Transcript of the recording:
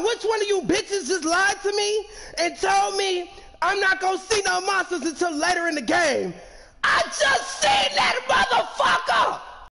on, which one of you bitches just lied to me and told me I'm not gonna see no monsters until later in the game? I just seen that